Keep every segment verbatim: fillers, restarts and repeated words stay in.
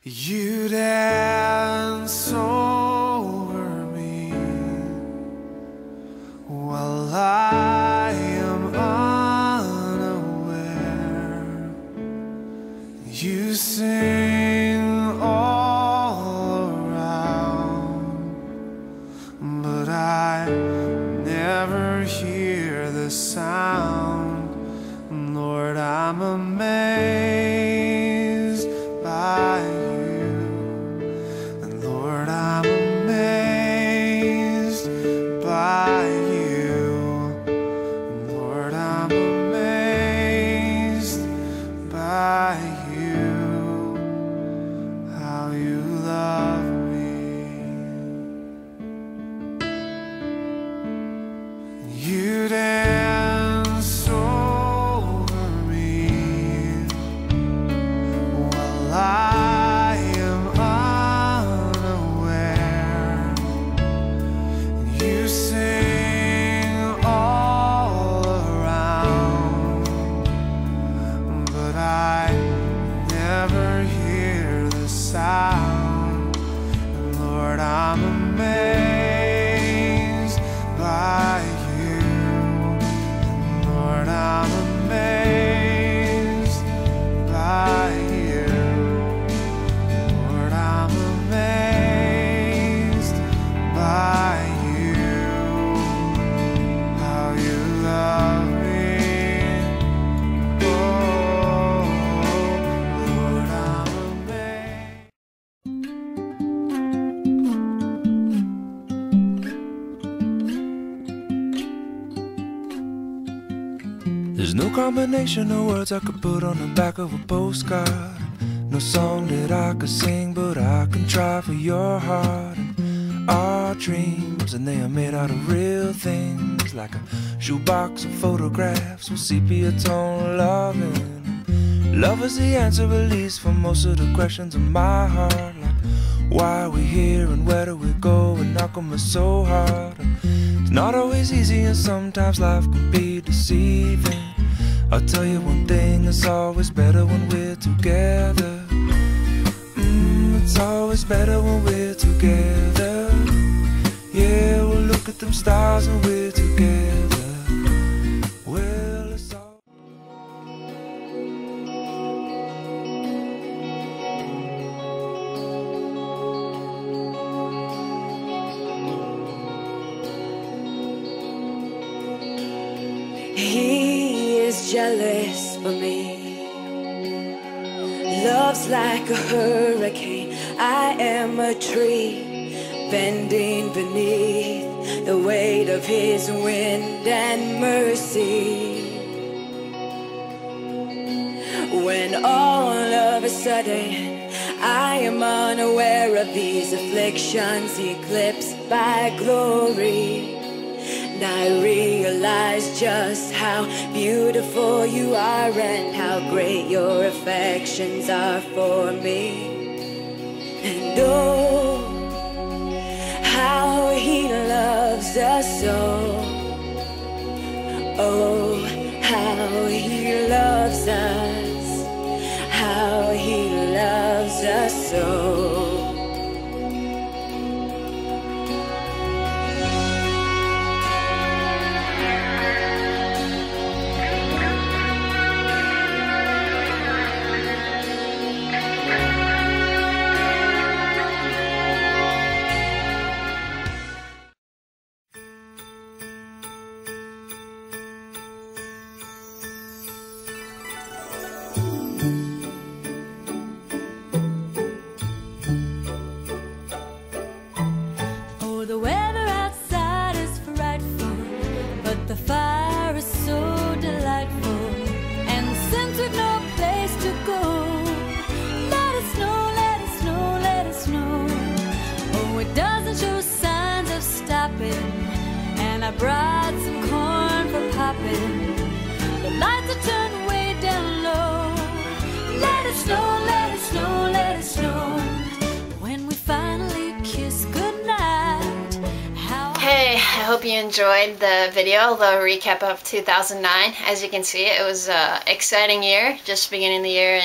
You dance over me while I am unaware. You sing all around, but I never hear the sound. Lord, I'm amazed by you, and Lord, I'm amazed by you, and Lord, I'm amazed by you, how you love me. You dance over me while I am unaware. You sing all around, but I never hear the sound. And Lord, I'm amazed by you. And Lord, I'm amazed by you. Lord, I'm amazed by you, how you love me. Oh, Lord, I'm amazed. There's no combination of words I could put on the back of a postcard. No song that I could sing, but I can try for your heart. And our dreams, and they are made out of real things, like a shoebox of photographs with sepia tone loving. Love is the answer, at least, for most of the questions in my heart, like why are we here and where do we go, and how come it's so hard. It's not always easy, and sometimes life can be deceiving. I'll tell you one thing, it's always better when we're together. Mm, it's always better when we're together. Yeah, we'll look at them stars and we're together. Well, it's all He is jealous for me. Love's like a hurricane. I am a tree bending beneath the weight of his wind and mercy. When all of a sudden I am unaware of these afflictions eclipsed by glory, and I realize just how beautiful you are and how great your affections are for me. And oh, how he loves us so. Oh, how he loves us, how he loves us so. The weather outside is frightful, but the fire is so delightful. And since we've no place to go, let it snow, let it snow, let it snow. Oh, it doesn't show signs of stopping, and I brought some corn for popping. The lights are turned way down low. Let it snow, let it snow, let it snow. When we finally kiss goodnight. Hey, I hope you enjoyed the video, the recap of two thousand nine. As you can see, it was an exciting year, just beginning the year and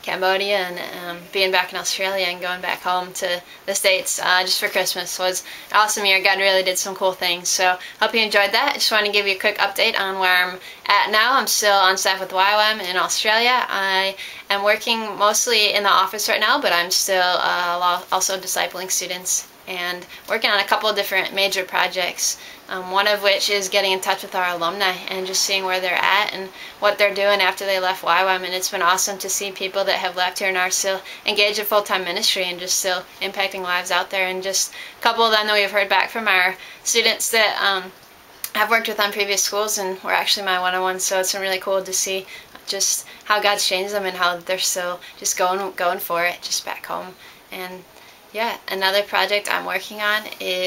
Cambodia and um, being back in Australia and going back home to the States uh, just for Christmas was an awesome year. God really did some cool things. So hope you enjoyed that. I just want to give you a quick update on where I'm at now. I'm still on staff with Y WAM in Australia. I am working mostly in the office right now, but I'm still uh, also discipling students and working on a couple of different major projects, um, one of which is getting in touch with our alumni and just seeing where they're at and what they're doing after they left Y WAM. And it's been awesome to see people that have left here and are still engaged in full-time ministry and just still impacting lives out there. And just a couple of them that we've heard back from our students that um, I've worked with on previous schools and were actually my one-on-ones, so it's been really cool to see just how God's changed them and how they're still just going going for it just back home. And yeah, another project I'm working on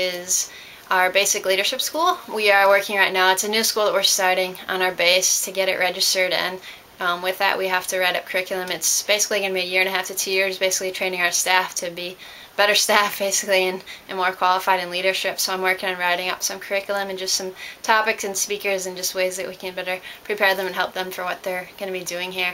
is our basic leadership school. We are working right now. It's a new school that we're starting on our base to get it registered, and um, with that we have to write up curriculum. It's basically going to be a year and a half to two years, basically training our staff to be better staff, basically, and, and more qualified in leadership. So I'm working on writing up some curriculum and just some topics and speakers and just ways that we can better prepare them and help them for what they're going to be doing here.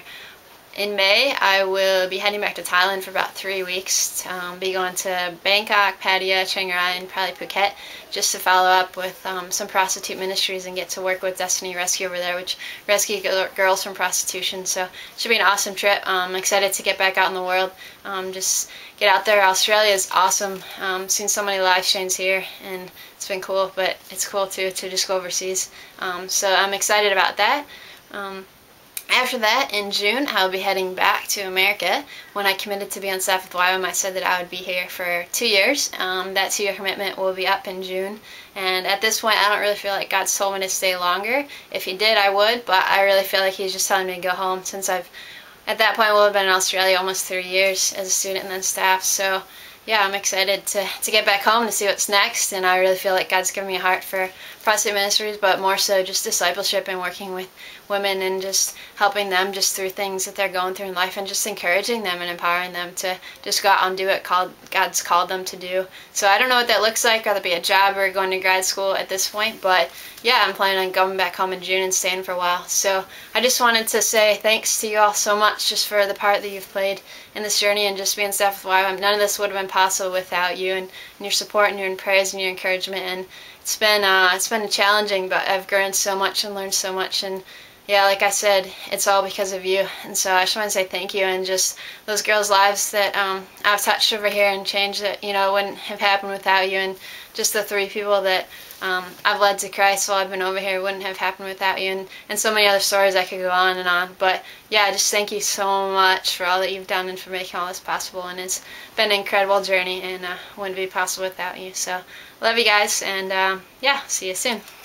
In May, I will be heading back to Thailand for about three weeks. Um, be going to Bangkok, Pattaya, Chiang Rai, and probably Phuket, just to follow up with um, some prostitute ministries and get to work with Destiny Rescue over there, which rescue girls from prostitution. So it should be an awesome trip. I'm excited to get back out in the world. Um, just get out there. Australia is awesome. Um, seen so many live streams here, and it's been cool. But it's cool too to just go overseas. Um, so I'm excited about that. Um, After that, in June, I'll be heading back to America. When I committed to be on staff with Y WAM, I said that I would be here for two years. Um, that two-year commitment will be up in June. And at this point, I don't really feel like God's told me to stay longer. If He did, I would, but I really feel like He's just telling me to go home, since I've, at that point, will have been in Australia almost three years as a student and then staff. So yeah, I'm excited to, to get back home to see what's next, and I really feel like God's given me a heart for prostitute ministries, but more so just discipleship and working with women and just helping them just through things that they're going through in life and just encouraging them and empowering them to just go out and do what called, God's called them to do. So I don't know what that looks like, whether it be a job or going to grad school at this point, but yeah, I'm planning on going back home in June and staying for a while. So I just wanted to say thanks to you all so much just for the part that you've played in this journey and just being staff with Y WAM. None of this would have been possible without you and, and your support and your prayers and your encouragement. And it's been uh, it's been challenging, but I've grown so much and learned so much. And yeah, like I said, it's all because of you. And so I just want to say thank you, and just those girls' lives that um, I've touched over here and changed that, you know, wouldn't have happened without you. And just the three people that um, I've led to Christ while I've been over here wouldn't have happened without you. And, and so many other stories I could go on and on. But yeah, just thank you so much for all that you've done and for making all this possible. And it's been an incredible journey, and uh, wouldn't be possible without you. So love you guys, and um, yeah, see you soon.